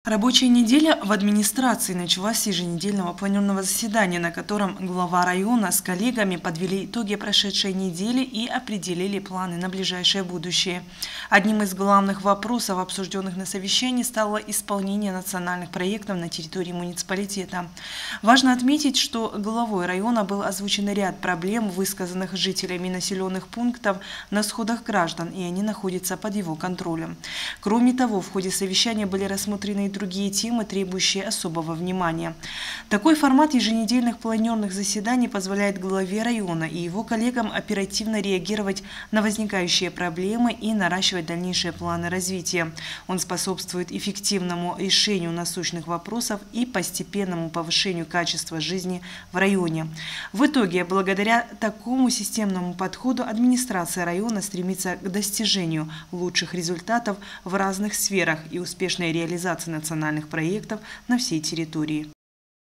Рабочая неделя в администрации началась с еженедельного планерного заседания, на котором глава района с коллегами подвели итоги прошедшей недели и определили планы на ближайшее будущее. Одним из главных вопросов, обсужденных на совещании, стало исполнение национальных проектов на территории муниципалитета. Важно отметить, что главой района был озвучен ряд проблем, высказанных жителями населенных пунктов на сходах граждан, и они находятся под его контролем. Кроме того, в ходе совещания были рассмотрены и другие темы, требующие особого внимания. Такой формат еженедельных планерных заседаний позволяет главе района и его коллегам оперативно реагировать на возникающие проблемы и наращивать дальнейшие планы развития. Он способствует эффективному решению насущных вопросов и постепенному повышению качества жизни в районе. В итоге, благодаря такому системному подходу, администрация района стремится к достижению лучших результатов в разных сферах и успешной реализации национальных проектов на всей территории.